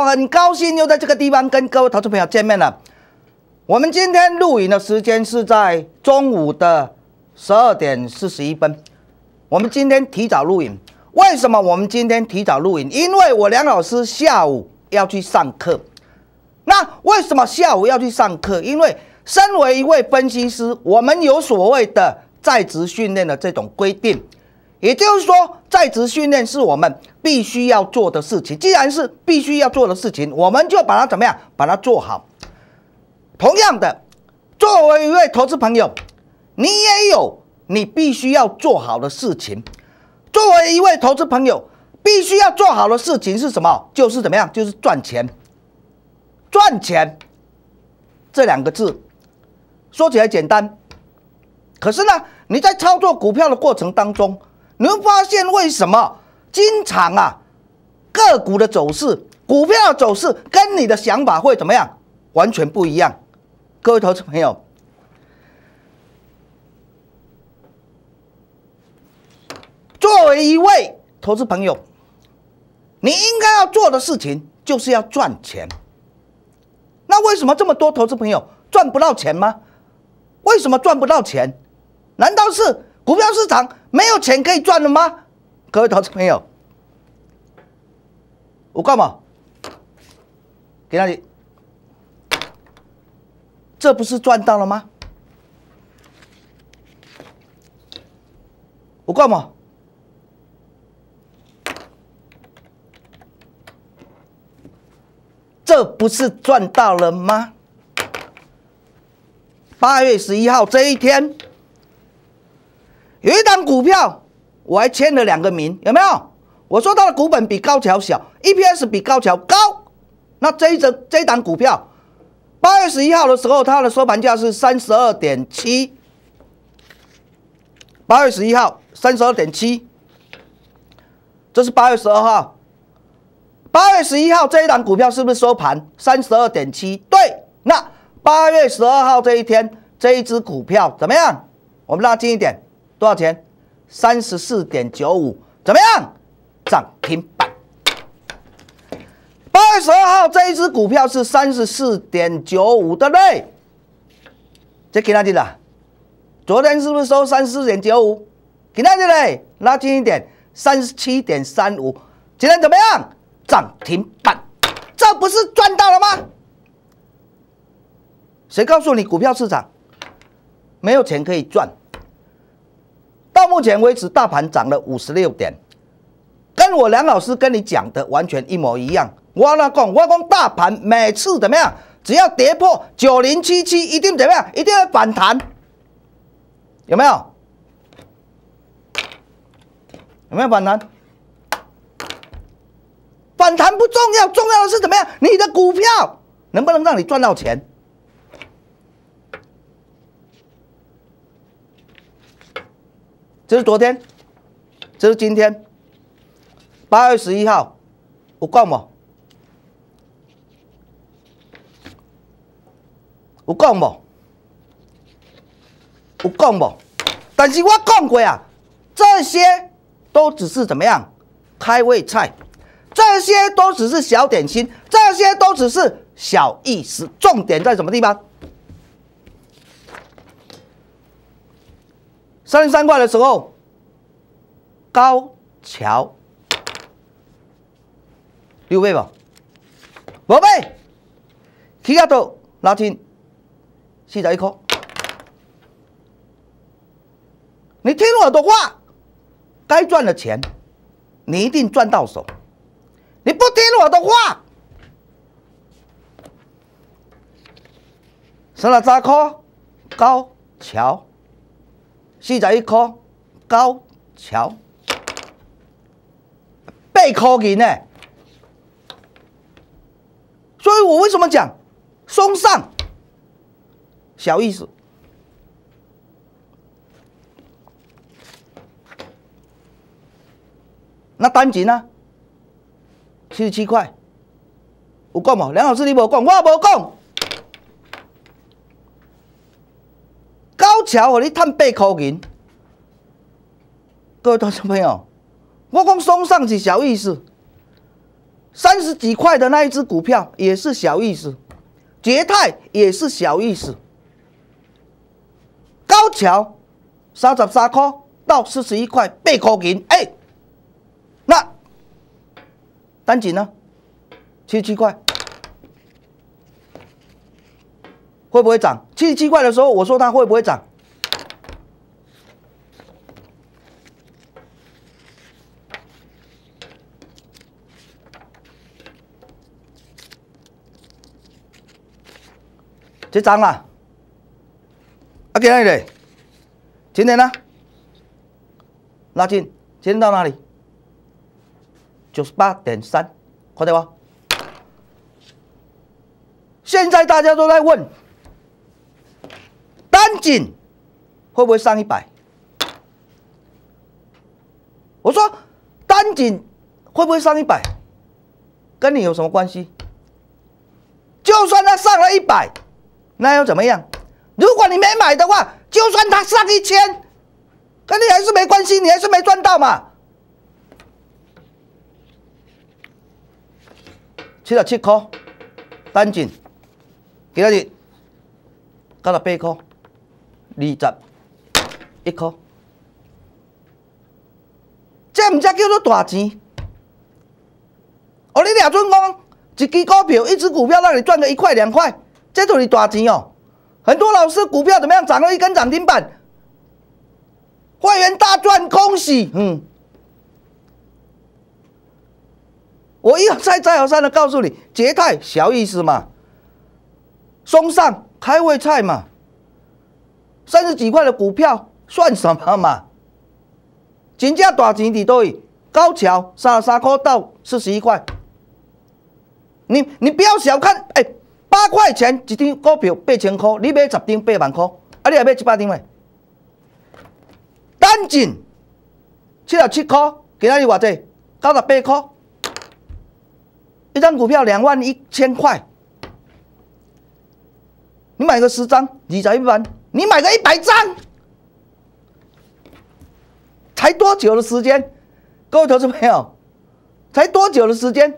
好，很高兴又在这个地方跟各位投资朋友见面了。我们今天录影的时间是在中午的12点41分。我们今天提早录影，为什么我们今天提早录影？因为我梁老师下午要去上课。那为什么下午要去上课？因为身为一位分析师，我们有所谓的在职训练的这种规定。也就是说，在职训练是我们必须要做的事情。既然是必须要做的事情，我们就把它怎么样？把它做好。同样的，作为一位投资朋友，你也有你必须要做好的事情。作为一位投资朋友，必须要做好的事情是什么？就是怎么样？就是赚钱。赚钱这两个字说起来简单，可是呢，你在操作股票的过程当中，你会发现为什么经常个股的走势、股票的走势跟你的想法会怎么样？完全不一样。各位投资朋友，作为一位投资朋友，你应该要做的事情就是要赚钱。那为什么这么多投资朋友赚不到钱吗？为什么赚不到钱？难道是股票市场没有钱可以赚了吗？各位投资朋友，我干嘛？给那里，这不是赚到了吗？我干嘛？这不是赚到了吗？8月11号这一天，有一档股票，我还签了2个名，有没有？我说它的股本比高桥小 ，EPS 比高桥高。那这一档股票，8月11号的时候，它的收盘价是32.7。8月11号32.7，这是8月12号。8月11号这一档股票是不是收盘32.7？对，那8月12号这一天，这一只股票怎么样？我们拉近一点，多少钱？34.95，怎么样？涨停板。8月12号这一只股票是34.95，对不对？这给哪里了？昨天是不是收34.95？给哪里嘞？拉近一点，37.35，今天怎么样？涨停板，这不是赚到了吗？谁告诉你股票市场没有钱可以赚？到目前为止，大盘涨了56点，跟我梁老师跟你讲的完全一模一样。我讲大盘每次怎么样？只要跌破9077，一定怎么样？一定会反弹，有没有？有没有反弹？反弹不重要，重要的是怎么样？你的股票能不能让你赚到钱？这是昨天，这是今天，8月11号，有讲无？有讲无？有讲无？但是我讲过啊，这些都只是怎么样？开胃菜。这些都只是小点心，这些都只是小意思。重点在什么地方？33块的时候，高桥6倍吧，宝贝，起价都拉近41块。你听我的话，该赚的钱，你一定赚到手。你不听我的话，33块高桥，41块高桥，8块银呢。所以我为什么讲松上小意思？那单金呢？77块，有讲无？梁老师你无讲，我无讲。高桥互你赚8块银，各位投资朋友，我讲松上是小意思， 30几块的那一只股票也是小意思，捷泰也是小意思，高桥33块到41块8块银，那单井呢？77块会不会涨？77块的时候我说它会不会涨？这涨了，今天嘞，今天呢？拉近，今天到哪里？98.3，看到吗？现在大家都在问，单井会不会上100？我说单井会不会上100？跟你有什么关系？就算它上了100。那又怎么样？如果你没买的话，就算它上1000，跟你还是没关系，你还是没赚到嘛。77块，单井，今日98块，21块，这唔才叫做大钱。哦，你俩准讲一支股票，一只股票让你赚个1块2块。这就是大钱哦！很多老师股票怎么样？涨了1根涨停板，会员大赚，恭喜！我一而再再而三的告诉你，捷泰小意思嘛，松上开胃菜嘛，30几块的股票算什么嘛？真正大钱伫倒位？高桥33块到41块，你不要小看8块钱一张股票8000块，你买10张8万块，你还买100张嘞？单井77块，今仔日偌济？98块，一张股票21000块，你买个10张21万，你买个100张，才多久的时间？各位投资朋友，才多久的时间？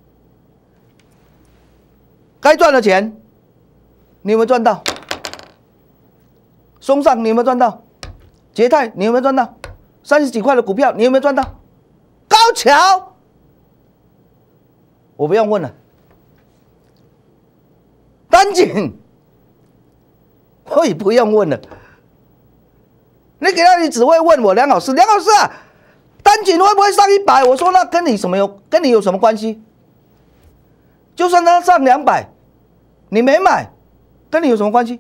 该赚的钱，你有没有赚到？松上你有没有赚到？捷泰你有没有赚到？30几块的股票你有没有赚到？高桥，我不用问了。单井，我也不用问了。你给他，你只会问我梁老师啊，单井会不会上100？我说那跟你有什么关系？就算它上200。你没买，跟你有什么关系？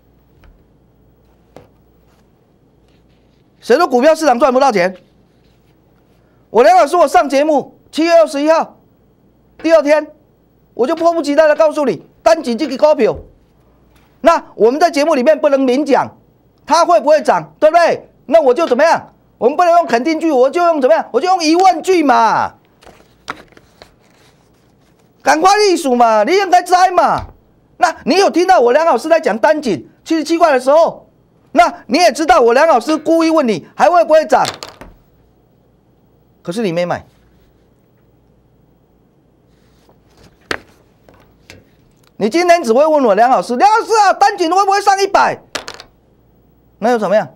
谁说股票市场赚不到钱？我梁老师，我上节目7月21号，第2天，我就迫不及待的告诉你，单井这个股票，那我们在节目里面不能明讲，它会不会涨，对不对？那我就怎么样？我们不能用肯定句，我就用怎么样？我就用疑问句嘛。赶快历数嘛，你应该知嘛。那你有听到我梁老师在讲单井77块的时候，那你也知道我梁老师故意问你还会不会涨，可是你没买。你今天只会问我梁老师啊，单井会不会上100？那又怎么样？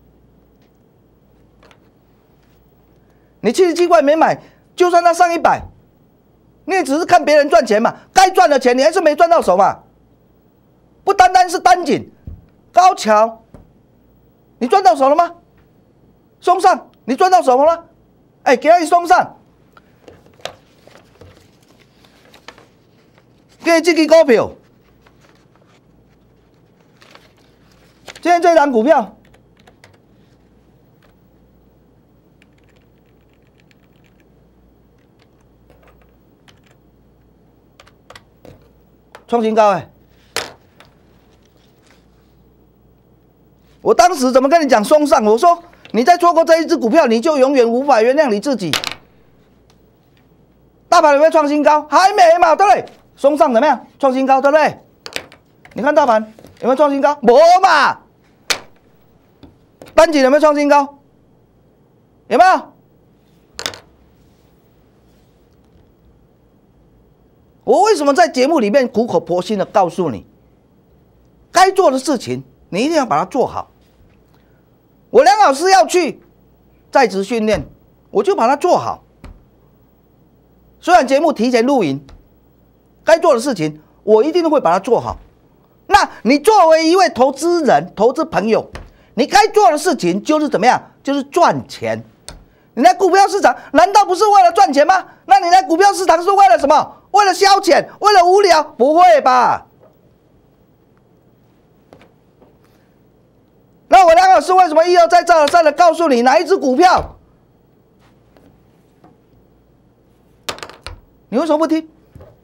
你77块没买，就算它上100，你也只是看别人赚钱嘛，该赚的钱你还是没赚到手嘛。不单单是单井、高桥，你赚到手了吗？松上，你赚到手了吗？给他一松上，给这支股票，今天这档股票，创新高我当时怎么跟你讲松上？我说你再错过这一只股票，你就永远无法原谅你自己。大盘有没有创新高？还没嘛，对不对？松上怎么样？创新高，对不对？你看大盘有没有创新高？没嘛。单井有没有创新高？有没有？ 我为什么在节目里面苦口婆心的告诉你，该做的事情你一定要把它做好。我梁老师要去在职训练，我就把它做好。虽然节目提前录影，该做的事情我一定会把它做好。那你作为一位投资人、投资朋友，你该做的事情就是怎么样？就是赚钱。你来股票市场难道不是为了赚钱吗？那你来股票市场是为了什么？为了消遣？为了无聊？不会吧？那我梁老师为什么一而再、再而三的告诉你哪一只股票？你为什么不听？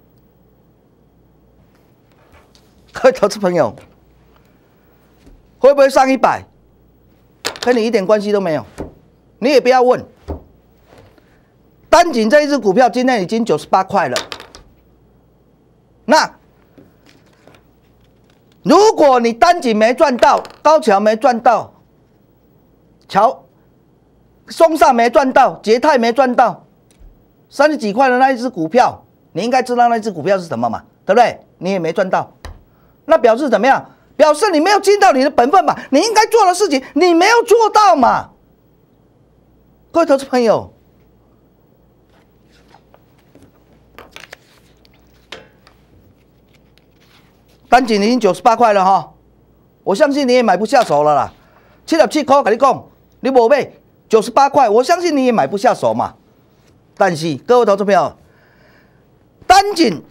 各位投资朋友，会不会上100？跟你一点关系都没有，你也不要问。单井这一只股票今天已经98块了。那如果你单井没赚到，高桥没赚到，松上没赚到，捷泰没赚到，30几块的那一只股票，你应该知道那只股票是什么嘛，对不对？你也没赚到，那表示怎么样？表示你没有尽到你的本分嘛，你应该做的事情你没有做到嘛。各位投资朋友，单井已经98块了哈，我相信你也买不下手了啦。77块跟你讲，你没买98块，我相信你也买不下手嘛。但是各位投资朋友，单井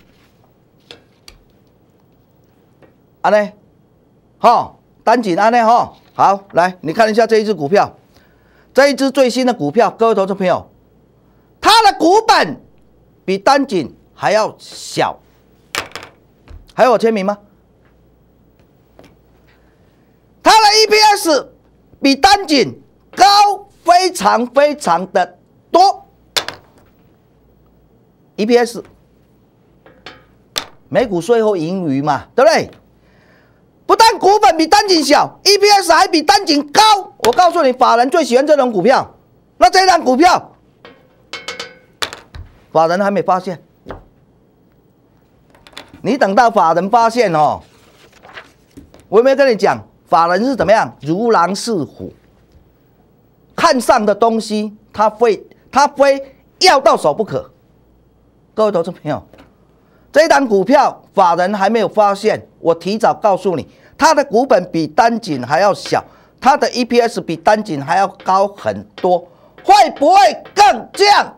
安呢？哈，单井安呢？哈，好，来你看一下这一只股票，这一只最新的股票，各位投资朋友，它的股本比单井还要小，还有我签名吗？它的 EPS 比单井高非常非常的多 ，EPS 每股税后盈余嘛，对不对？不但股本比单井小 ，EPS 还比单井高。我告诉你，法人最喜欢这种股票。那这档股票，法人还没发现，你等到法人发现哦，我有没有跟你讲？法人是怎么样？如狼似虎，看上的东西他非要到手不可。各位投资朋友，这一档股票法人还没有发现，我提早告诉你，它的股本比单井还要小，它的 EPS 比单井还要高很多，会不会更降？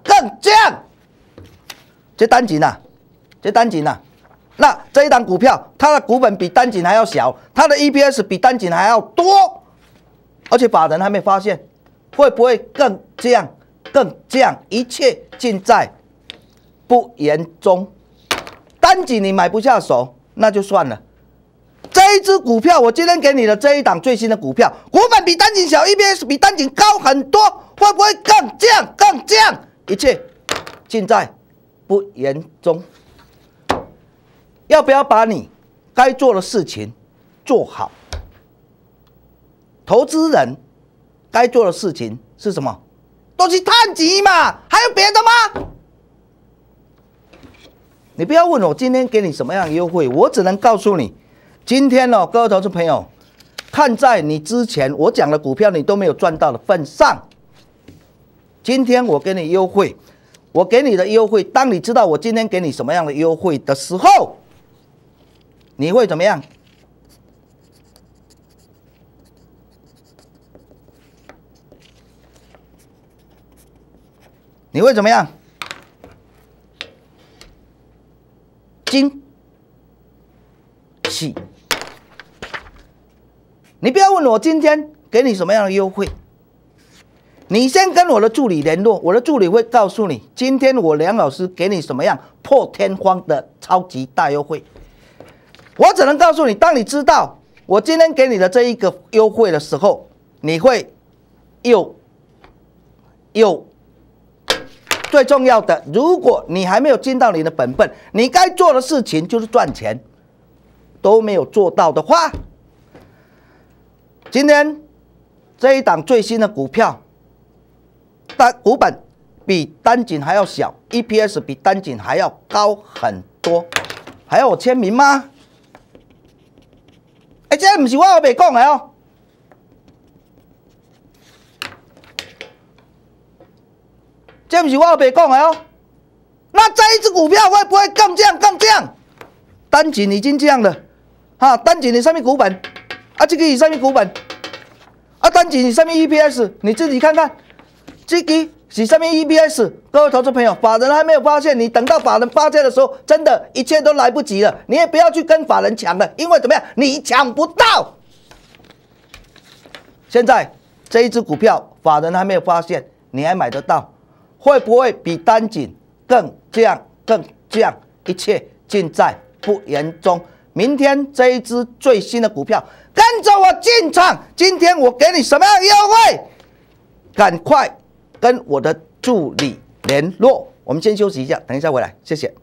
这单井啊，那这一档股票，它的股本比单井还要小，它的 EPS 比单井还要多，而且法人还没发现，会不会更降？一切尽在不言中。单井你买不下手，那就算了。这一只股票，我今天给你的这一档最新的股票，股本比单井小 ，EPS 比单井高很多，会不会更降？一切尽在不言中。要不要把你该做的事情做好？投资人该做的事情是什么？都是探钱嘛，还有别的吗？你不要问我今天给你什么样的优惠，我只能告诉你，今天哦，各位投资朋友，看在你之前我讲的股票你都没有赚到的份上，今天我给你优惠，我给你的优惠，当你知道我今天给你什么样的优惠的时候，你会怎么样？你会怎么样？惊喜！你不要问我今天给你什么样的优惠，你先跟我的助理联络，我的助理会告诉你，今天我梁老师给你什么样破天荒的超级大优惠。我只能告诉你，当你知道我今天给你的这一个优惠的时候，你会又最重要的，如果你还没有尽到你的本分，你该做的事情就是赚钱，都没有做到的话，今天这一档最新的股票，股本比单井还要小 ，EPS 比单井还要高很多，还要我签名吗？哎，这不是我后面讲的哦。这不是我后面讲的哦。那这一只股票会不会更降？更降？单井已经降了，哈，单井你上面股本，啊，这个是上面股本，啊，单井你上面 EPS， 你自己看看，这个是上面 EPS， 各位投资朋友，法人还没有发现，你等到法人发现的时候，真的一切都来不及了，你也不要去跟法人抢了，因为怎么样，你抢不到。现在这一只股票，法人还没有发现，你还买得到，会不会比单井更降？更降？一切尽在不言中。明天这一支最新的股票，跟着我进场。今天我给你什么样的优惠？赶快跟我的助理联络。我们先休息一下，等一下回来，谢谢。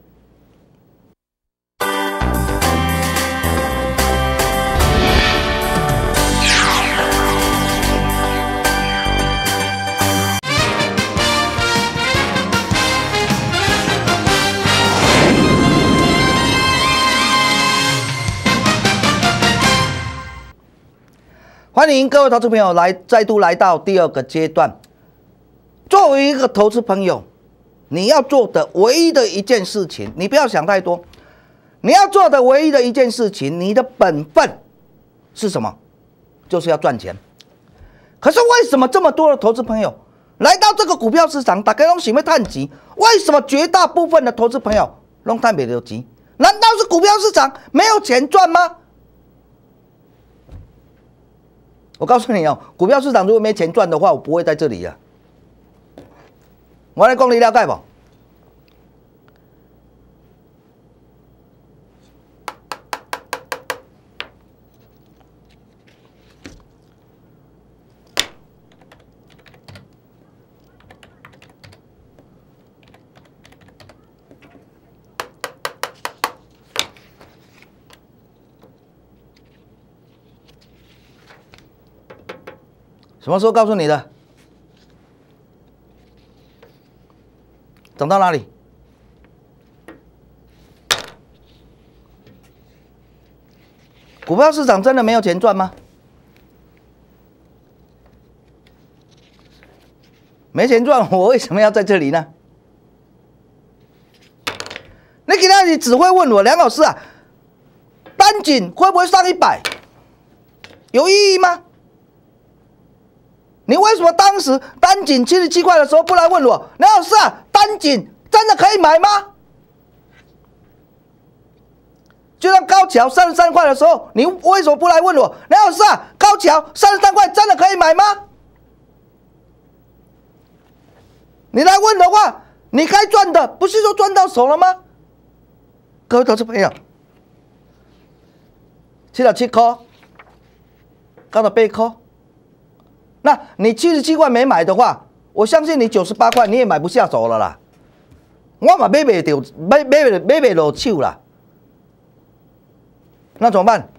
欢迎各位投资朋友再度来到第二个阶段。作为一个投资朋友，你要做的唯一的一件事情，你不要想太多。你要做的唯一的一件事情，你的本分是什么？就是要赚钱。可是为什么这么多的投资朋友来到这个股票市场，大家都想要赚钱？为什么绝大部分的投资朋友都赚不了钱？难道是股票市场没有钱赚吗？我告诉你哦，股票市场如果没钱赚的话，我不会在这里啊。我来讲你了解不？什么时候告诉你的？涨到哪里？股票市场真的没有钱赚吗？没钱赚，我为什么要在这里呢？你给他，你只会问我梁老师啊，单井会不会上100？有意义吗？你为什么当时单井77块的时候不来问我？梁老师啊，单井真的可以买吗？就像高桥33块的时候，你为什么不来问我？梁老师啊，高桥33块真的可以买吗？你来问的话，你该赚的不是都赚到手了吗？各位投资朋友，77块，到了8块。那你77块没买的话，我相信你98块你也买不下手了啦。我嘛买不到，买不落手啦。那怎么办？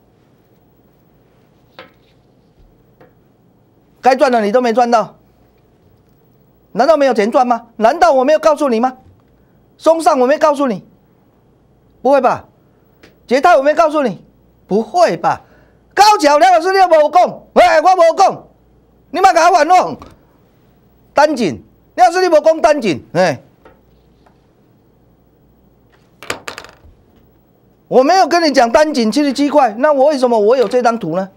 该赚的你都没赚到，难道没有钱赚吗？难道我没有告诉你吗？松上我没告诉你，不会吧？捷泰我没告诉你，不会吧？高桥梁老师你又无讲，喂，我无讲。你莫甲我玩弄单井，要是你无讲单井，我没有跟你讲单井77块，那我为什么我有这张图呢？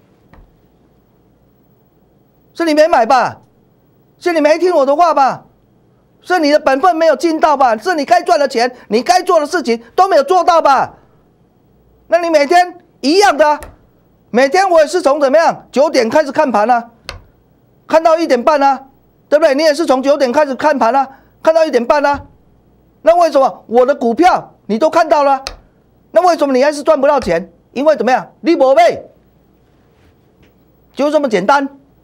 是你没买吧？是你没听我的话吧？是你的本分没有尽到吧？是你该赚的钱，你该做的事情都没有做到吧？那你每天一样的啊，每天我也是从怎么样9点开始看盘啊。看到1点半啊，对不对？你也是从9点开始看盘啊，看到1点半啊。那为什么我的股票你都看到了？那为什么你还是赚不到钱？因为怎么样？你没买，就这么简单。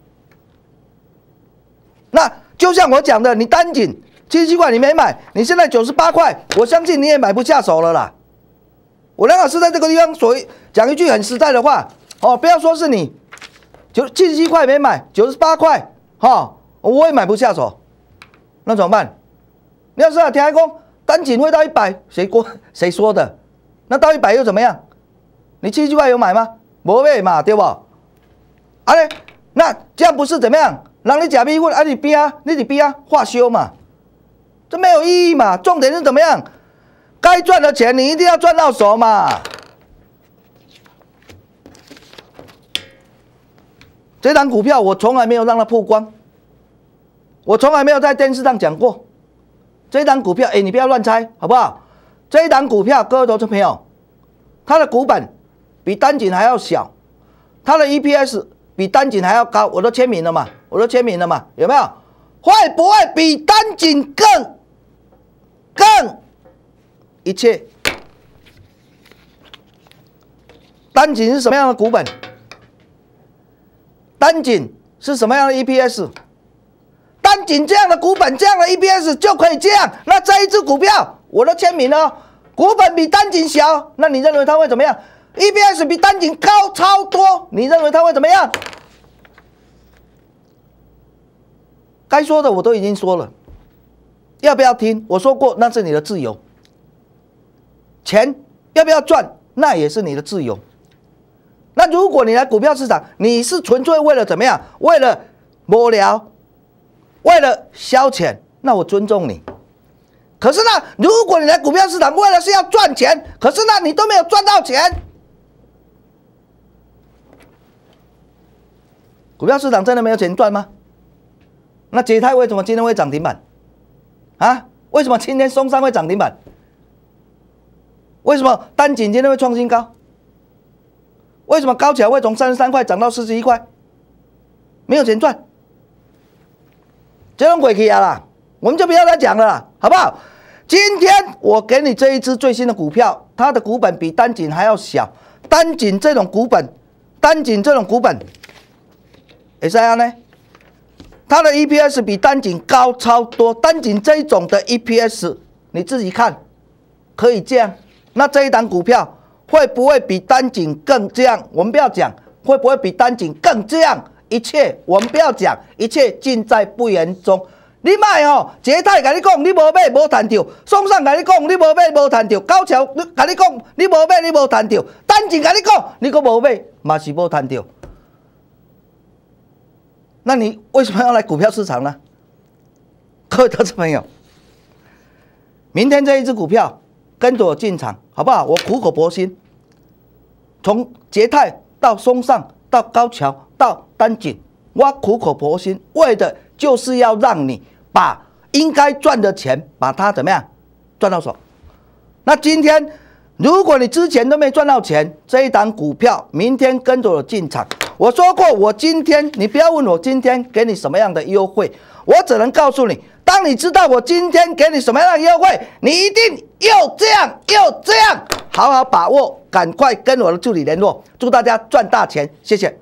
那就像我讲的，你单井77块你没买，你现在98块，我相信你也买不下手了啦。我梁老师在这个地方讲一句很实在的话哦，不要说是你。77块没买，98块，我也买不下手，那怎么办？你要是听讲单井会到100，谁说的？那到100又怎么样？你70块有买吗？没买嘛，对不？啊嘞，那这样不是怎么样？让你假逼问啊，你逼啊，化修嘛，这没有意义嘛。重点是怎么样？该赚的钱你一定要赚到手嘛。这档股票我从来没有让它曝光，我从来没有在电视上讲过。这档股票，你不要乱猜，好不好？这档股票，各位投资朋友，它的股本比单井还要小，它的 EPS 比单井还要高，我都签名了嘛，有没有？会不会比单井更一切？单井是什么样的股本？单井是什么样的 EPS？ 单井这样的股本，这样的 EPS 就可以这样。那这一只股票，我都签名了，股本比单井小，那你认为它会怎么样 ？EPS 比单井高超多，你认为它会怎么样？该说的我都已经说了，要不要听？我说过，那是你的自由。钱要不要赚，那也是你的自由。那如果你来股票市场，你是纯粹为了怎么样？为了无聊，为了消遣，那我尊重你。可是呢，如果你来股票市场为了是要赚钱，可是呢你都没有赚到钱，股票市场真的没有钱赚吗？那捷泰为什么今天会涨停板？啊？为什么今天松山会涨停板？为什么单井今天会创新高？为什么高桥会从33块涨到41块？没有钱赚，这种鬼气啊啦，我们就不要再讲了啦，好不好？今天我给你这一支最新的股票，它的股本比单井还要小，单井这种股本，也是这样呢。它的 EPS 比单井高超多，单井这一种的 EPS 你自己看，可以这样。那这一档股票会不会比单井更这样？我们不要讲会不会比单井更这样，一切我们不要讲，一切尽在不言中。你卖吼，捷泰甲你讲你无买无赚到，松山甲你讲你无买无赚到，高桥甲你讲你无买你无赚到，单井甲你讲你阁无买嘛是无赚到。那你为什么要来股票市场呢？各位投资朋友，明天这一只股票跟着我进场，好不好？我苦口婆心，从捷泰到松上到高桥到单井，我苦口婆心，为的就是要让你把应该赚的钱把它怎么样赚到手。那今天如果你之前都没赚到钱，这一档股票明天跟着我进场。我说过，我今天你不要问我今天给你什么样的优惠，我只能告诉你，当你知道我今天给你什么样的优惠，你一定又这样，好好把握，赶快跟我的助理联络。祝大家赚大钱，谢谢。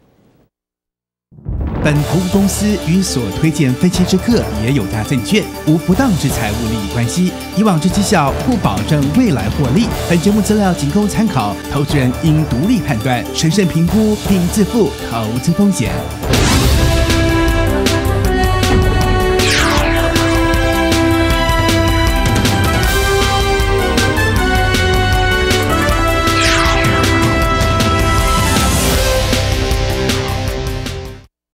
本投资公司与所推荐分期之客也有大证券，无不当之财务利益关系。以往之绩效不保证未来获利。本节目资料仅供参考，投资人应独立判断、审慎评估并自负投资风险。